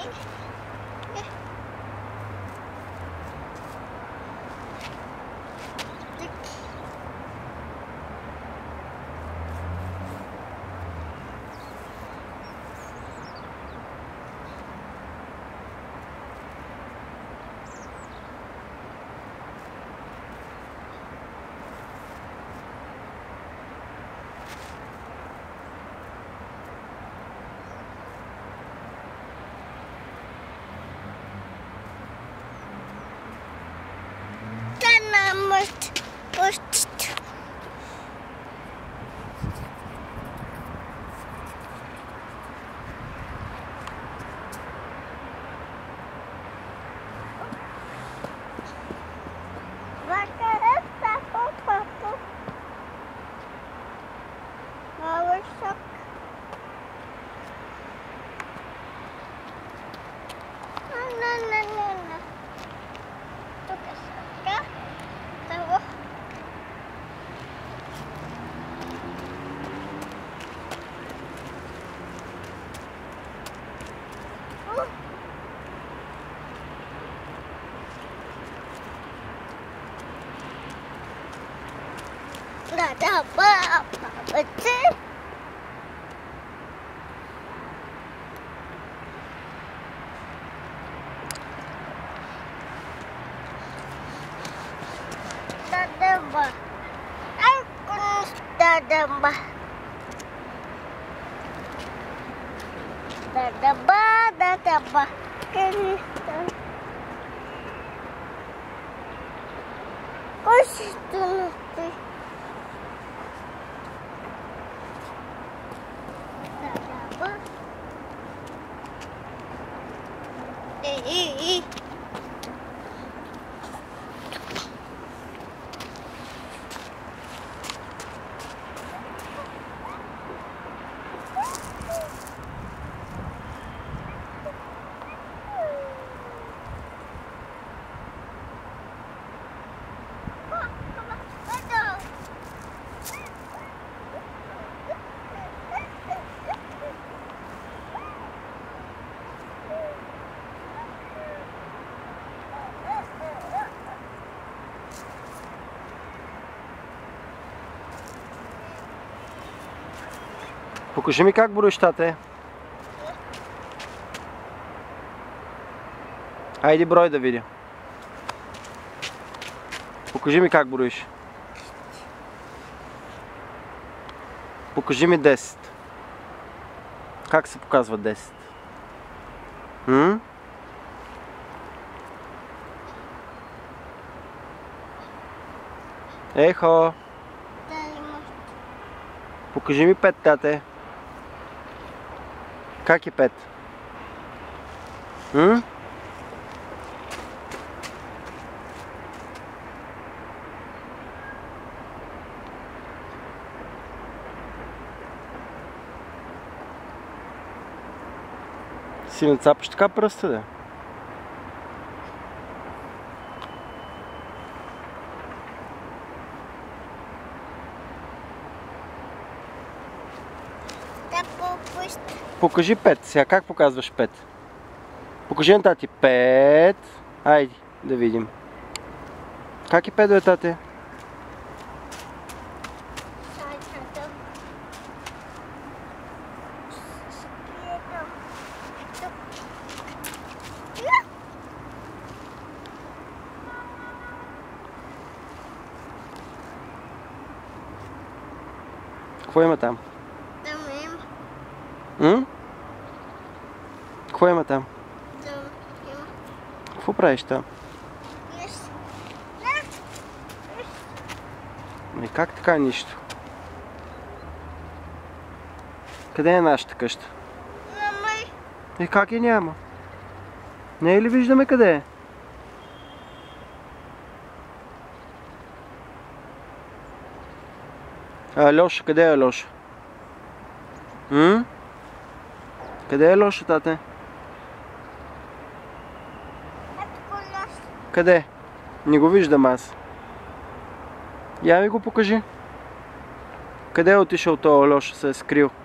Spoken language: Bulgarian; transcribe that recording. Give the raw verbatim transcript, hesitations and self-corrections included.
Nggak ada apa-apa sih. Dadamba, aku dadamba, dadamba, dadamba, kini, kursi tuh. Eh, Покажи ми как броиш, тате. Хайде брой да видя. Покажи ми как броиш. Покажи ми десет. Как се показва десет? М? Ехо. Покажи ми пет, тате. Как е пет? М? Си нацапаш така пръста, да? Покажи пет. Сега как показваш пет? Покажи на тати пет. Айде да видим. Как е пет, бе, тате? Какво има там? Там има. М? Какво има там? Там има. Какво правиш там? Нищо. Ами как така нищо? Къде е нашата къща? Няма. И как я няма? Не е ли виждаме къде е? Алеша, къде е Алеша? М? Къде е Алеша, тате? Ето колеса. Къде? Не го виждам аз. Я ми го покажи. Къде е отишъл този Алеша, се е скрил?